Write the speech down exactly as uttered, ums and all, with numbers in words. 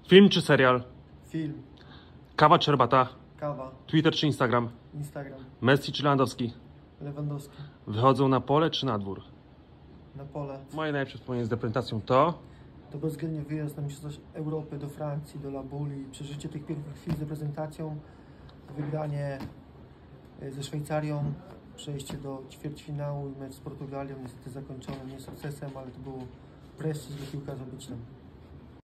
Film czy serial? Film. Kawa czy herbata? Kawa. Twitter czy Instagram? Instagram. Messi czy Lewandowski? Lewandowski. Wychodzą na pole czy na dwór? Na pole. Moje najlepsze wspomnienie z reprezentacją to? To bezwzględnie wyjazd na Mistrzostwa Europy do Francji, do La Bulli, przeżycie tych pierwszych chwil z reprezentacją, wygranie ze Szwajcarią, przejście do ćwierćfinału i mecz z Portugalią, niestety zakończony nie sukcesem, ale to był prestiż dla piłkarza być tam.